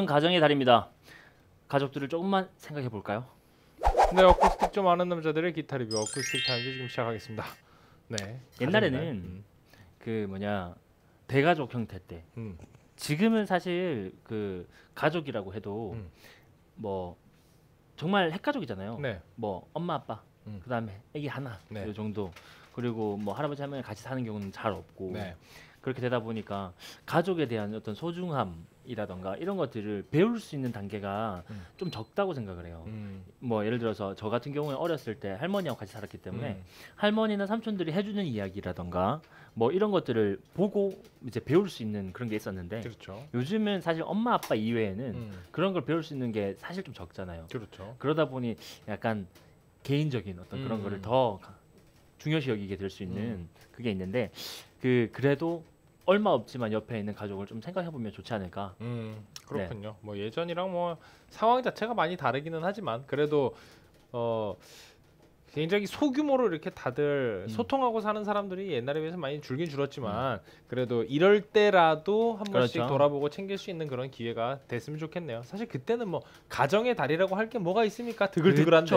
그런 가정의 달입니다. 가족들을 조금만 생각해 볼까요? 네, 어쿠스틱 좀 아는 남자들의 기타 리뷰 어쿠스틱 타임즈 지금 시작하겠습니다. 네. 옛날에는 그 뭐냐 대가족 형태 때 지금은 사실 그 가족이라고 해도 뭐 정말 핵가족이잖아요. 네. 뭐 엄마 아빠 그다음에 아기 하나 네. 이 정도 그리고 뭐 할아버지 할머니 같이 사는 경우는 잘 없고 네. 그렇게 되다 보니까 가족에 대한 어떤 소중함이라던가 이런 것들을 배울 수 있는 단계가 좀 적다고 생각을 해요. 뭐 예를 들어서 저 같은 경우에 어렸을 때 할머니하고 같이 살았기 때문에 할머니나 삼촌들이 해주는 이야기라던가 뭐 이런 것들을 보고 이제 배울 수 있는 그런 게 있었는데 그렇죠. 요즘은 사실 엄마 아빠 이외에는 그런 걸 배울 수 있는 게 사실 좀 적잖아요. 그렇죠. 그러다 보니 약간 개인적인 어떤 그런 거를 더 중요시 여기게 될 수 있는 그게 있는데 그래도 얼마 없지만 옆에 있는 가족을 좀 생각해 보면 좋지 않을까. 그렇군요. 네. 뭐 예전이랑 뭐 상황 자체가 많이 다르기는 하지만 그래도 굉장히 소규모로 이렇게 다들 소통하고 사는 사람들이 옛날에 비해서 많이 줄긴 줄었지만 그래도 이럴 때라도 한 번씩 그렇죠. 돌아보고 챙길 수 있는 그런 기회가 됐으면 좋겠네요. 사실 그때는 뭐 가정의 달이라고 할 게 뭐가 있습니까? 드글드글한데.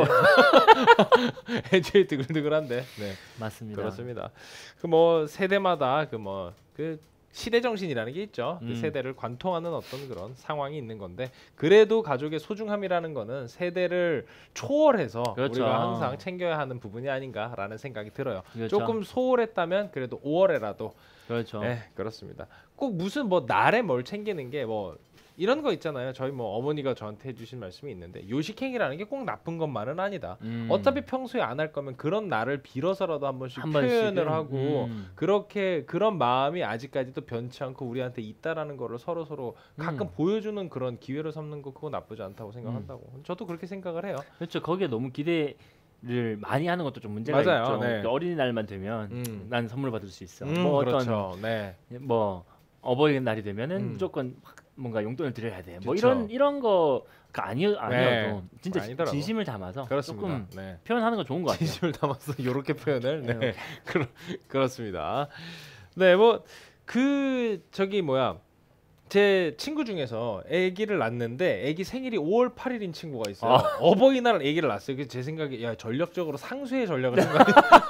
애초에 드글드글한데. 네. 맞습니다. 그렇습니다. 그 뭐 세대마다 그 시대 정신이라는 게 있죠. 그 세대를 관통하는 어떤 그런 상황이 있는 건데 그래도 가족의 소중함이라는 거는 세대를 초월해서 그렇죠. 우리가 항상 챙겨야 하는 부분이 아닌가라는 생각이 들어요. 그렇죠. 조금 소홀했다면 그래도 5월에라도 그렇죠. 네, 그렇습니다. 꼭 무슨 뭐 날에 뭘 챙기는 게 뭐 이런 거 있잖아요. 저희 뭐 어머니가 저한테 해주신 말씀이 있는데 요식행위라는 게 꼭 나쁜 것만은 아니다. 어차피 평소에 안 할 거면 그런 날을 빌어서라도 한 번씩 표현을 하고 그렇게 그런 마음이 아직까지도 변치 않고 우리한테 있다라는 거를 서로 가끔 보여주는 그런 기회를 삼는 거 그거 나쁘지 않다고 생각한다고. 저도 그렇게 생각을 해요. 그렇죠. 거기에 너무 기대를 많이 하는 것도 좀 문제가 맞아요. 있죠. 네. 어린이날만 되면 난 선물 받을 수 있어. 뭐 그렇죠. 어떤 네. 뭐 어버이날이 되면은 무조건 뭔가 용돈을 드려야 돼. 뭐 그쵸. 이런 거가 아니어도 네. 진짜 아니더라고. 진심을 담아서 그렇습니다. 조금 네. 표현하는 건 좋은 것 같아요. 진심을 담아서 이렇게 표현을 네. 네. 그렇습니다. 네, 뭐 저기 뭐야 제 친구 중에서 아기를 낳는데 아기 생일이 5월 8일인 친구가 있어요. 어버이날 아기를 낳았어요. 그래서 제 생각에 야 전력적으로 상수의 전략을 생각해.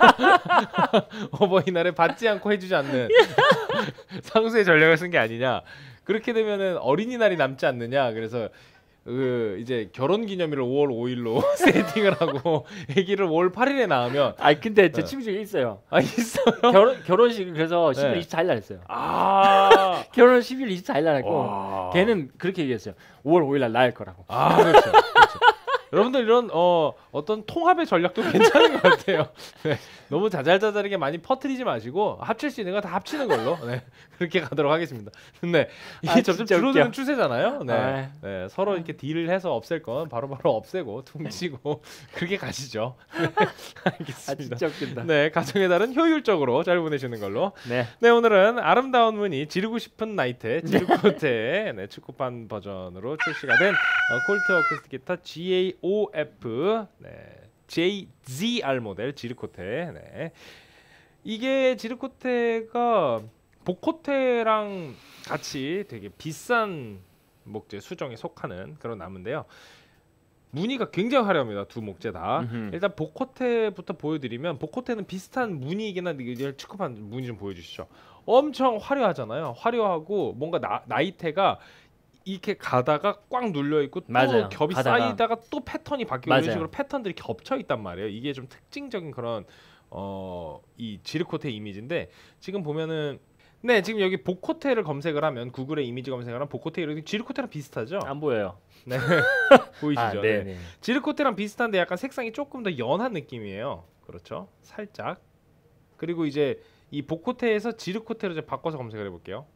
어버이날에 받지 않고 해주지 않는 상수의 전략을 쓴 게 아니냐. 그렇게 되면은 어린이날이 남지 않느냐. 그래서 이제 결혼기념일을 5월 5일로 세팅을 하고 아기를 5월 8일에 낳으면 근데 제 친구 중에 있어요. 있어요? 결혼식 그래서 10월 네. 24일 날 했어요. 결혼 10일 24일 날 했고 걔는 그렇게 얘기했어요. 5월 5일 날 낳을 거라고. 그렇죠. 여러분들 이런 어떤 통합의 전략도 괜찮은 것 같아요. 네. 너무 자잘자잘하게 많이 퍼뜨리지 마시고 합칠 수 있는 거 다 합치는 걸로 그렇게 가도록 하겠습니다. 근데 이게 점점 줄어드는 추세잖아요. 네. 서로 이렇게 딜을 해서 없앨 건 바로바로 없애고 퉁치고 그렇게 가시죠. 네. 알겠습니다. 진짜 웃긴다. 네, 가정의 달은 효율적으로 잘 보내시는 걸로. 네. 오늘은 아름다운 무늬 지르고 싶은 나이트 지르코트의 축구판 버전으로 출시가 된 콜트 어쿠스틱 기타 GAOF JZR 모델 지르코테. 이게 지르코테가 보코테랑 같이 되게 비싼 목재 수정에 속하는 그런 나무인데요. 무늬가 굉장히 화려합니다. 두 목재 다. 일단 보코테부터 보여드리면 보코테는 비슷한 무늬이긴 한데 이제 축구판 무늬 좀 보여주시죠. 엄청 화려하잖아요. 화려하고 뭔가 나이테가 이렇게 가다가 꽉 눌려 있고 또 맞아요. 겹이 쌓이다가 또 패턴이 바뀌고 이런 식으로 패턴들이 겹쳐 있단 말이에요. 이게 좀 특징적인 그런 이 지르코테 이미지인데 지금 보면은 지금 여기 보코테를 검색을 하면 구글에 이미지 검색을 하면 보코테 이렇게 지르코테랑 비슷하죠? 안 보여요. 네. 보이시죠? 네. 지르코테랑 비슷한데 약간 색상이 조금 더 연한 느낌이에요. 그렇죠? 살짝. 그리고 이제 이 보코테에서 지르코테로 이제 바꿔서 검색을 해볼게요.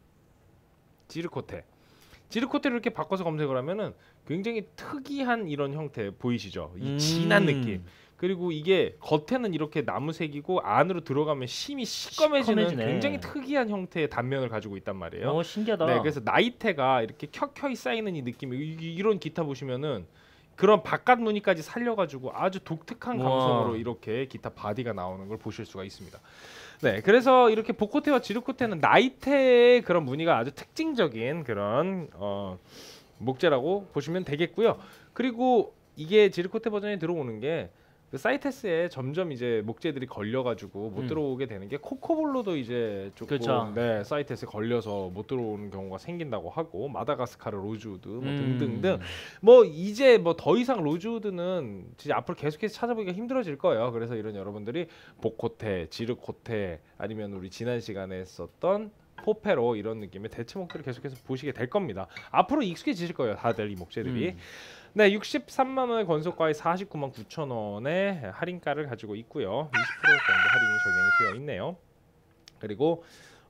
지르코테를 이렇게 바꿔서 검색을 하면은 굉장히 특이한 이런 형태 보이시죠? 이 진한 느낌. 그리고 이게 겉에는 이렇게 나무색이고 안으로 들어가면 심이 시꺼매지는 굉장히 특이한 형태의 단면을 가지고 있단 말이에요. 신기하다. 네, 그래서 나이테가 이렇게 켜켜이 쌓이는 이 느낌이 이런 기타 보시면은 그런 바깥 무늬까지 살려가지고 아주 독특한 감성으로 이렇게 기타 바디가 나오는 걸 보실 수가 있습니다. 네, 그래서 이렇게 보코테와 지르코테는 나이테의 그런 무늬가 아주 특징적인 그런 목재라고 보시면 되겠고요. 그리고 이게 지르코테 버전이 들어오는 게 그 사이테스에 점점 이제 목재들이 걸려가지고 못 들어오게 되는 게 코코볼로도 이제 조금 그쵸. 네, 사이테스에 걸려서 못 들어오는 경우가 생긴다고 하고 마다가스카르, 로즈우드 뭐 등등등 뭐 이제 뭐 더 이상 로즈우드는 진짜 앞으로 계속해서 찾아보기가 힘들어질 거예요. 그래서 이런 여러분들이 복코테, 지르코테 아니면 우리 지난 시간에 썼던 포페로 이런 느낌의 대체목들을 계속해서 보시게 될 겁니다. 앞으로 익숙해지실 거예요, 다들 이 목재들이. 네, 63만 원의 건속가에 49만 9천 원의 할인가를 가지고 있고요. 20% 정도 할인이 적용이 되어 있네요. 그리고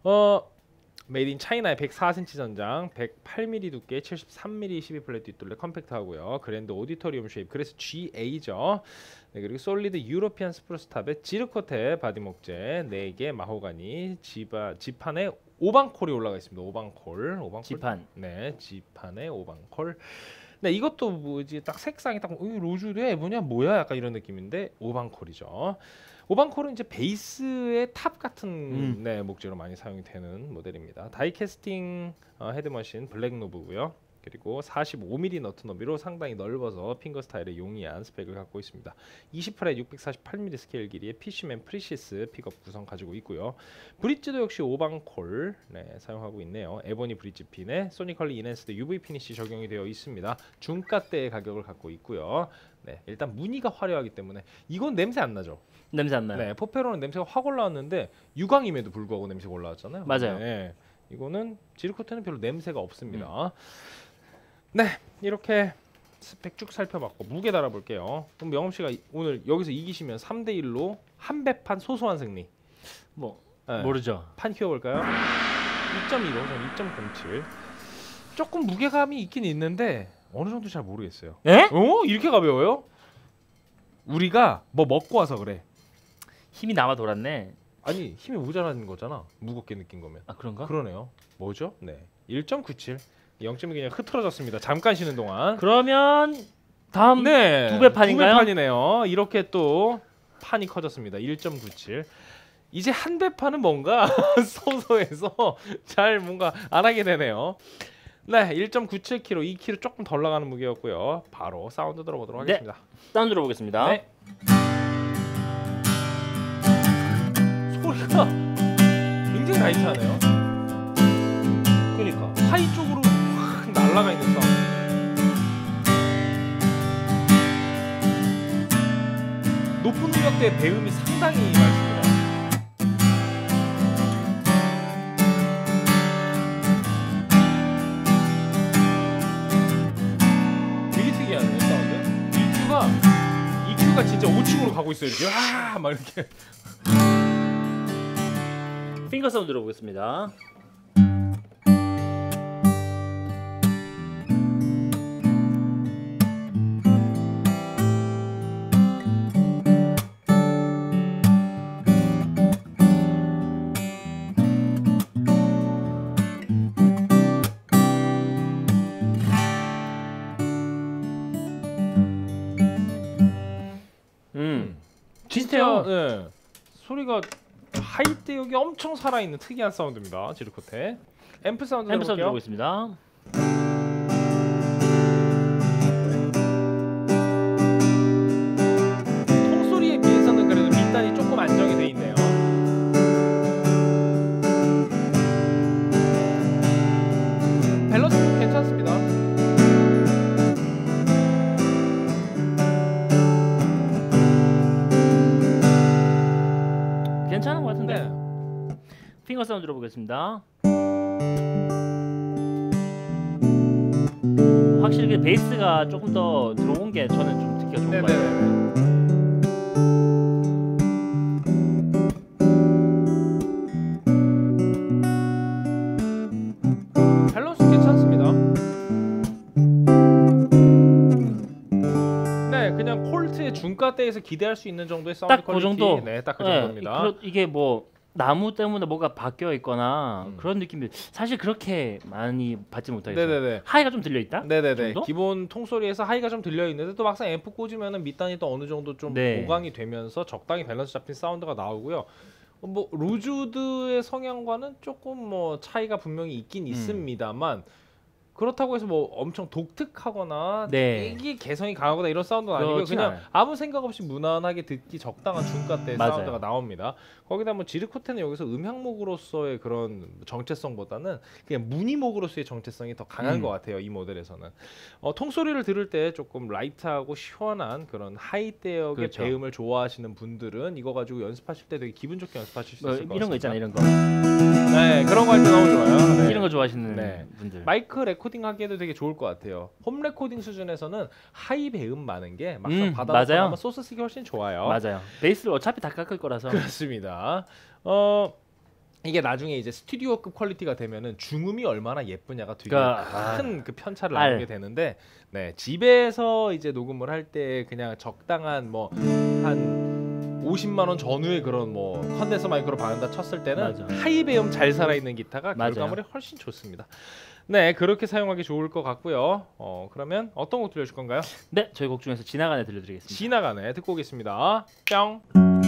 메이드 인 차이나의 104cm 전장, 108mm 두께, 73mm 12플랫 뒷둘레 컴팩트하고요. 그랜드 오디토리움 쉐입, 그래서 GA죠. 네, 그리고 솔리드 유로피안 스프루스탑의 지르코테 바디 목재 4개, 마호가니, 지판에 오방콜이 올라가 있습니다. 오방콜. 지판. 네, 지판에 오방콜. 네, 이것도 뭐지 딱 색상이 딱 로즈우드야 뭐야 약간 이런 느낌인데 오방콜이죠. 오방콜은 이제 베이스의 탑 같은 네, 목재로 많이 사용이 되는 모델입니다. 다이캐스팅 헤드머신 블랙노브고요. 그리고 45mm 너트 너비로 상당히 넓어서 핑거 스타일에 용이한 스펙을 갖고 있습니다. 28에 648mm 스케일 길이의 피쉬맨 프리시스 픽업 구성 가지고 있고요. 브릿지도 역시 오방콜 네, 사용하고 있네요. 에보니 브릿지 핀에 소니컬리 인핸스드 UV 피니시 적용이 되어 있습니다. 중가대의 가격을 갖고 있고요. 네, 일단 무늬가 화려하기 때문에 이건 냄새 안 나죠? 냄새 안 나요. 네, 포페로는 냄새가 확 올라왔는데 유광임에도 불구하고 냄새가 올라왔잖아요. 맞아요. 네, 이거는 지르코테는 별로 냄새가 없습니다. 네, 이렇게 스펙 쭉 살펴봤고 무게 달아볼게요. 그럼 영업 씨가 오늘 여기서 이기시면 3대 1로 한 배판 소소한 승리. 뭐 네. 모르죠. 판 키워볼까요? 2.25, 저는 2.07. 조금 무게감이 있긴 있는데 어느 정도 잘 모르겠어요. 에? 이렇게 가벼워요? 우리가 뭐 먹고 와서 그래. 힘이 남아 돌았네. 아니 힘이 모자라는 거잖아. 무겁게 느낀 거면. 아 그런가? 그러네요. 뭐죠? 네, 1.97. 0점이 그냥 흐트러졌습니다. 잠깐 쉬는 동안. 그러면 다음 네, 두 배 판인가요? 2배 판이네요. 이렇게 또 판이 커졌습니다. 1.97. 이제 한 배 판은 뭔가 소소해서 잘 뭔가 안 하게 되네요. 네, 1.97kg, 2kg 조금 덜 나가는 무게였고요. 바로 사운드 들어보도록 네. 하겠습니다. 다운 들어보겠습니다. 네. 소리가 굉장히 라이트하네요. 그러니까 하이 쪽으로 확 날아가 있는 사운드. 높은 음역대의 배음이 상당히 많습니다. 되게 특이하네요 사운드. EQ가 진짜 5층으로 가고 있어요. 이렇게 막 이렇게. 핑거 사운드 들어보겠습니다. 비슷해요. 네. 소리가 하이때 여기 엄청 살아있는 특이한 사운드입니다. 지르코테. 앰프 사운드 앰프 사운드 들어볼게요. 들어보겠습니다. 통소리에 비해서는 그래도 밑단이 조금 안정이 돼 있네요. 밸런스도 괜찮습니다. 괜찮은 것 같은데. 네. 핑거 사운드 들어보겠습니다. 확실히 그 베이스가 조금 더 들어온 게 저는 좀 듣기가 좋은 것 같아요. 밸런스 괜찮습니다. 네, 그냥 콜트의 중가대에서 기대할 수 있는 정도의 사운드 딱 그 퀄리티. 정도. 네, 딱 그 네, 정도입니다. 이게 뭐 나무 때문에 뭐가 바뀌어 있거나 그런 느낌이 사실 그렇게 많이 받지 못하겠어요. 네네네. 하이가 좀 들려 있다? 네네네. 정도? 기본 통소리에서 하이가 좀 들려 있는데 또 막상 앰프 꽂으면은 밑단이 또 어느 정도 좀 네. 보강이 되면서 적당히 밸런스 잡힌 사운드가 나오고요. 뭐 로즈우드의 성향과는 조금 뭐 차이가 분명히 있긴 있습니다만 그렇다고 해서 뭐 엄청 독특하거나 네. 되게 개성이 강하거나 이런 사운드는 아니고 그렇진 그냥 않아요. 아무 생각 없이 무난하게 듣기 적당한 중가대 맞아요. 사운드가 나옵니다. 거기다 뭐 지르코테는 여기서 음향목으로서의 그런 정체성보다는 그냥 무늬목으로서의 정체성이 더 강한 것 같아요. 이 모델에서는 통소리를 들을 때 조금 라이트하고 시원한 그런 하이대역의 그렇죠. 배음을 좋아하시는 분들은 이거 가지고 연습하실 때 되게 기분 좋게 연습하실 수 뭐 있을 것 이런 거 같습니다. 있잖아요, 이런 거. 네, 그런 거 할 때 너무 좋아요. 네. 이런 거 좋아하시는 네. 분들. 마이크 레코딩 하기에도 되게 좋을 것 같아요. 홈 레코딩 수준에서는 하이 배음 많은 게 막상 받아서 맞아요. 아마 소스 쓰기 훨씬 좋아요. 맞아요. 베이스를 어차피 다 깎을 거라서. 그렇습니다. 이게 나중에 이제 스튜디오급 퀄리티가 되면은 중음이 얼마나 예쁘냐가 되게 그러니까, 큰 그 편차를 알. 나누게 되는데, 네, 집에서 이제 녹음을 할 때 그냥 적당한 뭐 한 50만 원 전후의 그런 뭐 컨덴서 마이크로 받는다 쳤을 때는 맞아. 하이 배음 잘 살아있는 기타가 맞아요. 결과물이 훨씬 좋습니다. 네, 그렇게 사용하기 좋을 것 같고요. 그러면 어떤 곡 들려줄 건가요? 네, 저희 곡 중에서 지나가네 들려드리겠습니다. 지나가네 듣고 오겠습니다. 뿅.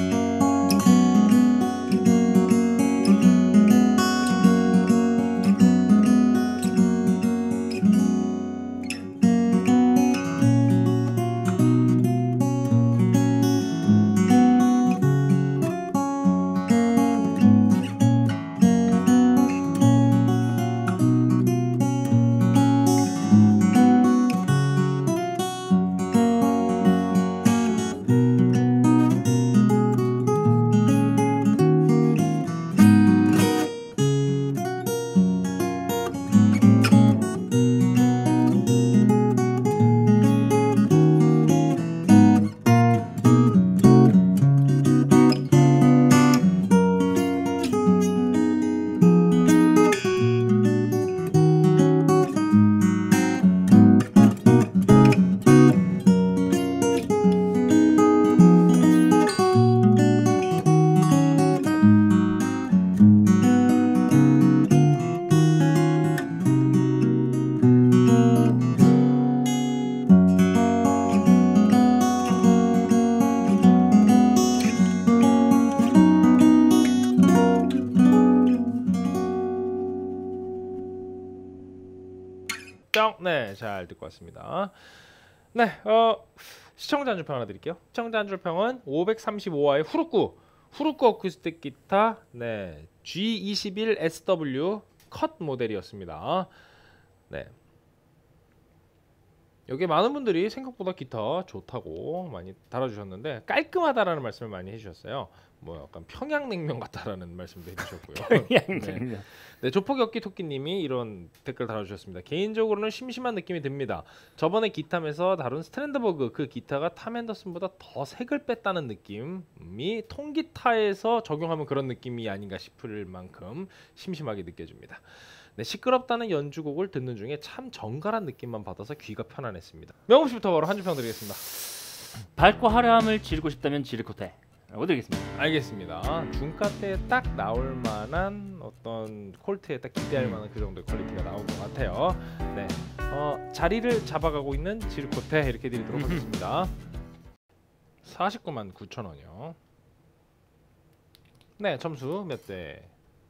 뿅. 네, 잘 듣고 왔습니다. 네, 시청자 한줄평 하나 드릴게요. 시청자 한줄평은 535와의 후루쿠 어쿠스틱 기타, 네, G21 SW 컷 모델이었습니다. 네, 여기 많은 분들이 생각보다 기타 좋다고 많이 달아주셨는데 깔끔하다라는 말씀을 많이 해주셨어요. 뭐 약간 평양냉면 같다라는 말씀도 해주셨고요. 네, 조폭엽기토끼님이 이런 댓글 달아주셨습니다. 개인적으로는 심심한 느낌이 듭니다. 저번에 기탐에서 다룬 스트랜드버그 그 기타가 탐 앤더슨보다 더 색을 뺐다는 느낌이 통기타에서 적용하면 그런 느낌이 아닌가 싶을 만큼 심심하게 느껴집니다. 네, 시끄럽다는 연주곡을 듣는 중에 참 정갈한 느낌만 받아서 귀가 편안했습니다. 명호 씨부터 바로 한 줄 평 드리겠습니다. 밝고 화려함을 지르고 싶다면 지르코테 드리겠습니다. 알겠습니다. 중가 때 딱 나올 만한 어떤 콜트에 딱 기대할 만한 그 정도의 퀄리티가 나온 것 같아요. 네, 자리를 잡아가고 있는 지르코테 이렇게 드리도록 하겠습니다. 49만 9천 원이요. 네, 점수 몇 대?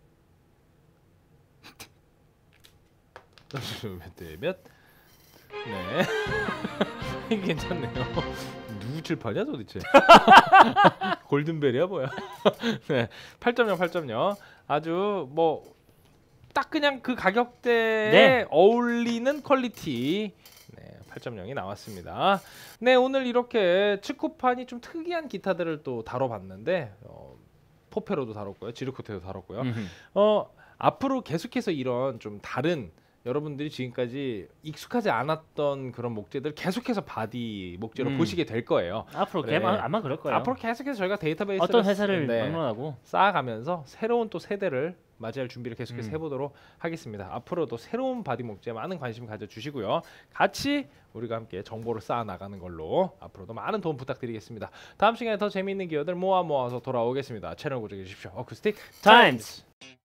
점수 몇 대 몇? 네. 이게 괜찮네요. 누구 칠판이야 도대체? 골든벨이야 뭐야? 네, 8.0 8.0 아주 뭐 딱 그냥 그 가격대에 네. 어울리는 퀄리티. 네, 8.0이 나왔습니다. 네, 오늘 이렇게 츠쿠판이 좀 특이한 기타들을 또 다뤄봤는데 포페로도 다뤘고요, 지르코테도 다뤘고요. 앞으로 계속해서 이런 좀 다른 여러분들이 지금까지 익숙하지 않았던 그런 목재들 계속해서 바디 목재로 보시게 될 거예요. 앞으로 네. 아마 그럴 거예요. 앞으로 계속해서 저희가 데이터베이스를 어떤 회사를 네, 막론하고 쌓아가면서 새로운 또 세대를 맞이할 준비를 계속해서 해보도록 하겠습니다. 앞으로도 새로운 바디 목재에 많은 관심 가져주시고요. 같이 우리가 함께 정보를 쌓아 나가는 걸로 앞으로도 많은 도움 부탁드리겠습니다. 다음 시간에 더 재미있는 기어들 모아서 돌아오겠습니다. 채널 고정해 주십시오. 어쿠스틱 타임스.